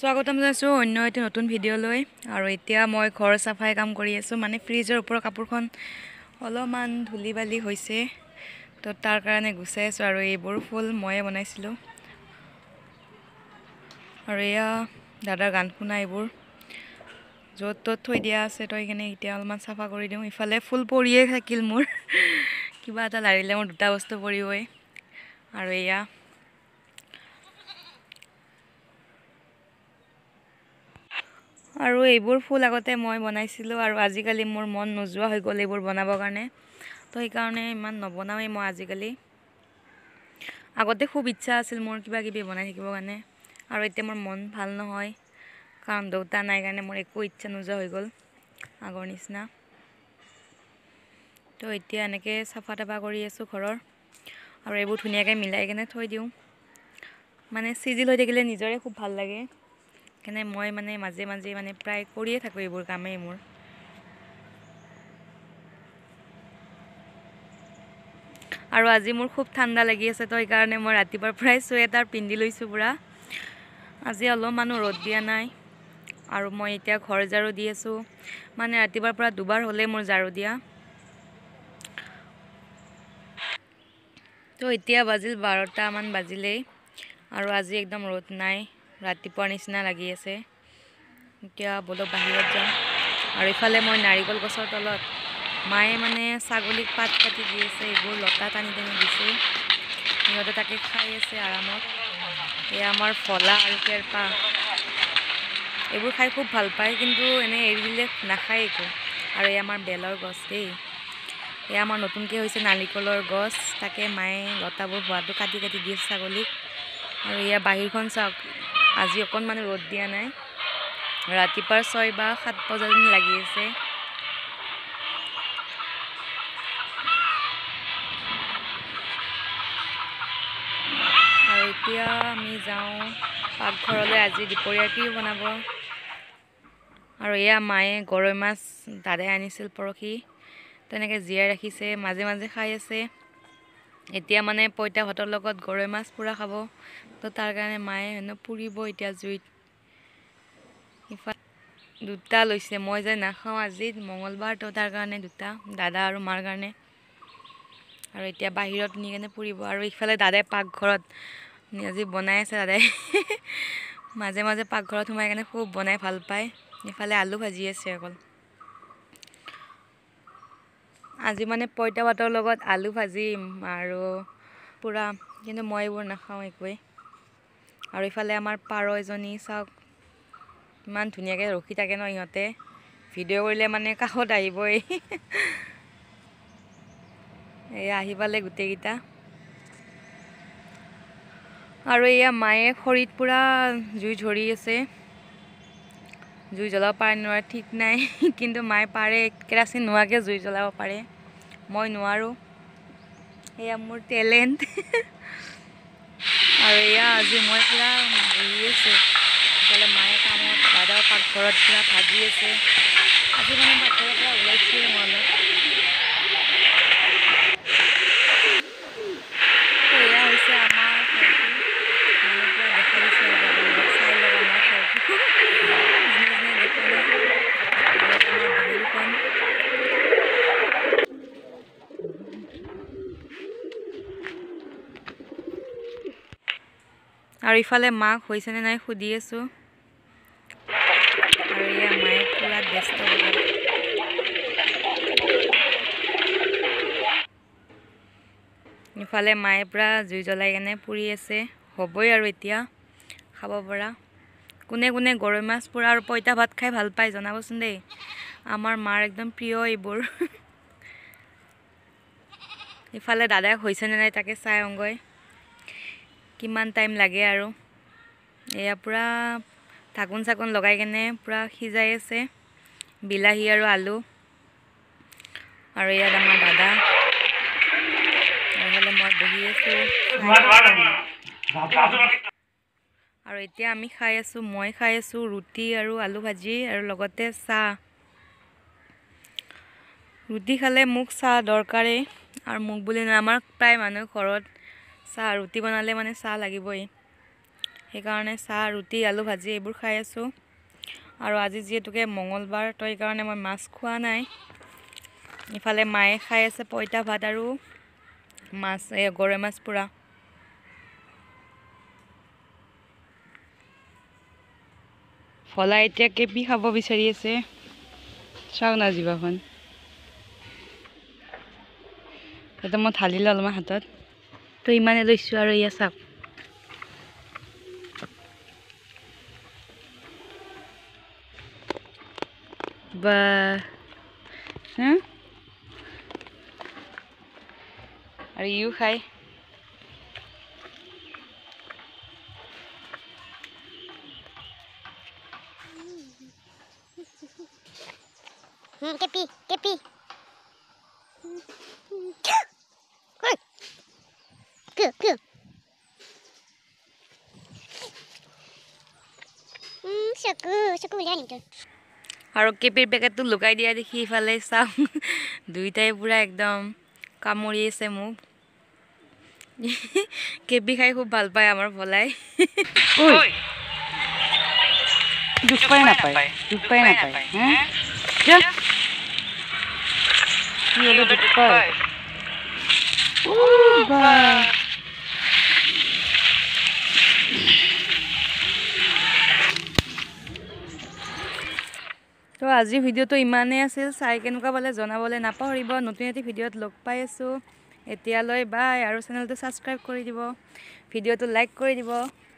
স্বাগতম জনাইছো অন্য এটা নতুন ভিডিঅ'লৈ আৰু এতিয়া মই ঘৰ সাফাই কাম কৰি আছো মানে ফ্ৰিজৰ ওপৰৰ কাপোৰখন অলপমান ধুলি বালি হৈছে তো তাৰ কাৰণে গুছাই আছো আৰু এইবোৰ ফুল ময়ে বনাইছিলো আৰু এয়া দাদাৰ গান শুনা এইবোৰ য'ত ত'ত থৈ দিয়া আছে তো এইখানে এতিয়া অলপমান সাফা কৰি দিওঁ ইফালে ফুল পৰিয়ে থাকিল মোৰ কিবা এটা লাৰিলে মোৰ দুটা বস্তু পৰিবই আৰু এয়া আৰু এইবোৰ ফুল আগতে মই বনাইছিলো আৰু আজিকালি মোৰ মন নোযোৱা হৈ গ'ল এইবোৰ বনাবৰ কাৰণে তো এই কাৰণে ইমান নবনাওই মই আজিকালি আগতে খুব ইচ্ছা আছিল মোৰ কিবা কিবি বনাই থাকিবৰ কাৰণে আৰু এতিয়া মোৰ মন ভাল নহয় কাৰণ deuta নাই কাৰণে মোৰ একো ইচ্ছা নোযোৱা হৈ গ'ল আগৰ নিচিনা তো এতিয়া এনেকৈ চাফা টাফা কৰি আছো ঘৰৰ আৰু এইবোৰ ধুনীয়াকৈ মিলাই কেনে থৈ দিওঁ মানে সিজিল হৈ থাকিলে নিজৰে খুব ভাল লাগে কেনে মই মানে মাজে মাজে মানে প্ৰায় কৰিয়ে থাকো এইবোৰ কামেই মোৰ আৰু আজি মোৰ খুব ঠাণ্ডা লাগি আছে তো এই কাৰণে মই ৰাতিপুৱাৰ প্ৰায় সোয়েটাৰ পিন্ধি লৈছো পুৰা আজি অলপমানো ৰ'দ দিয়া নাই আৰু মই এতিয়া ঘৰ ঝাৰু দি আছো মানে ৰাতিপুৱাৰ পৰা দুবাৰ হ'লে মোৰ ঝাৰু দিয়া তো এতিয়া বাজিল 12টা মান বাজিলেই আৰু আজি একদম ৰ'দ নাই ৰাতিপুৱাৰ নিচিনা লাগি আছে এতিয়া বলো বাহিৰত যাম আৰু ইফালে মই নাৰিকল গছৰ তলত মায়ে মানে ছাগলীক পাত কাটি দি আছে এইবোৰ লতা টানি টানি দিছে সিহঁতে তাকে খাই আছে আৰামত এয়া আমাৰ ফলা আৰু কেৰপা এইবোৰ খাই খুব ভাল পায় কিন্তু এনে এৰি দিলে নাখায় একো আৰু এই আমাৰ বেলৰ গছ দেই এয়া আমাৰ নতুনকৈ হৈছে নাৰিকলৰ গছ তাকে মায়ে লতাবোৰ হোৱাটো কাটি কাটি দি আছে ছাগলীক আৰু এয়া বাহিৰখন চাওক আজি অকণমান ৰ'দ দিয়া নাই ৰাতিপুৱাৰ 6 বা 7 বজাত লাগি আছে আৰু এতিয়া আমি যাওঁ পাকঘৰলৈ আজি দুপৰীয়া কি বনাব আৰু এয়া মায়ে গৰৈ মাছ দাদাই আনিছিল পৰহি তেনেকৈ জীয়াই ৰাখিছে মাজে মাজে খাই আছে এতিয়া মানে পইতা ভাতৰ লগত গৰৈ মাছ পুৰা খাব তো তাৰ কাৰণে মায়ে হেনো পুৰিব এতিয়া জুইত দুটা লৈছে মই যে নাখাওঁ আজি মঙ্গলবাৰ তো তাৰ কাৰণে দুটা দাদা আৰু মাৰ কাৰণে আৰু এতিয়া বাহিৰত নি কেনে পুৰিব আৰু ইফালে দাদাই পাকঘৰত আজি বনাই আছে দাদাই মাজে মাজে পাকঘৰত সোমাই কেনে খুব বনাই ভাল পায় ইফালে আলু ভাজি আছে অকল আজি মানে পইতা ভাতৰ লগত আলু ভাজিম আৰু পুৰা কিন্তু মই এইবোৰ নাখাওঁ একোৱেই আৰু ইফালে আমাৰ পাৰ এজনী চাওক ইমান ধুনীয়াকৈ ৰখি থাকে ন ইহঁতে ভিডিঅ' কৰিলে মানে কাষত আহিবই এয়া আহি পালে গোটেইকেইটা আৰু এয়া মায়ে খৰিত পুৰা জুই ধৰি আছে জুই জ্বলাব পাৰে নোৱাৰে ঠিক নাই কিন্তু মায়ে পাৰে কেৰাচিন নোহোৱাকৈ জুই জ্বলাব পাৰে মই নোৱাৰোঁ এয়া মোৰ টেলেণ্ট আৰু এয়া আজি মই পুৰা বহি আছোঁ ইফালে মায়ে কামত দাদাও পাকঘৰত পুৰা ভাজি আছে আজি মানে পাকঘৰৰ পৰা ওলাইছোৱে মই অলপ এয়া হৈছে আমাৰ ঘৰটো মানে পুৰা দেখা দিছোঁ চাই লওক আমাৰ ঘৰটো আমাৰ বাহিৰখন আৰু ইফালে মাক হৈছেনে নাই সুধি আছোঁ আৰু এয়া মায়ে পুৰা ব্যস্ত হৈ গ'ল ইফালে মায়ে পুৰা জুই জ্বলাই কেনে পুৰি আছে হ'বই আৰু এতিয়া খাব পৰা কোনে কোনে গৰৈ মাছ পুৰা আৰু পইতা ভাত খাই ভাল পায় জনাবচোন দেই আমাৰ মাৰ একদম প্ৰিয় এইবোৰ ইফালে দাদাই হৈছেনে নাই তাকে চাই অংগই কিমান টাইম লাগে আৰু এয়া পুৰা ঢাকোন চাকোন লগাই কেনে পুৰা সিজাই আছে বিলাহী আৰু আলু আৰু ইয়াত আমাৰ দাদা নহ'লে মই বহি আছোঁ আৰু এতিয়া আমি খাই আছোঁ মই খাই আছোঁ ৰুটি আৰু আলু ভাজি আৰু লগতে চাহ ৰুটি খালে মোক চাহ দৰকাৰেই আৰু মোক বুলি নহয় আমাৰ প্ৰায় মানুহ ঘৰত চাহ ৰুটি বনালে মানে চাহ লাগিবই সেইকাৰণে চাহ ৰুটি আলু ভাজি এইবোৰ খাই আছোঁ আৰু আজি যিহেতুকে মঙ্গলবাৰ তো সেইকাৰণে মই মাছ খোৱা নাই ইফালে মায়ে খাই আছে পইতা ভাত আৰু মাছ গৰৈ মাছ পুৰা ফলা এতিয়া কেপি খাব বিচাৰি আছে চাও না জিভাখন এটা মই ঢালি লম হাতত তো ইমানে লৈছোঁ আৰু ইয়া চাওক বা আৰু ইও খাই Kepi, kepi. Ke. Saku lihat itu. আৰু কেপিৰ পেকেটটো লুকাই দিয়া দেখি ইফালে চাও দুইটাই পুৰা একদম কামুৰি আছে মোক কেপি খাই খুব ভাল পায় আমাৰ ভলাই ঐ দুখ পায় নাপায় হা যা কি হলো দুখ পায় ও বা তো আজিৰ ভিডিঅ'টো ইমানেই আছিল চাই কেনেকুৱা পালে জনাবলৈ নাপাহৰিব নতুন এটি ভিডিঅ'ত লগ পাই আছোঁ এতিয়ালৈ বাই আৰু চেনেলটো ছাবস্ক্ৰাইব কৰি দিব ভিডিঅ'টো লাইক কৰি দিব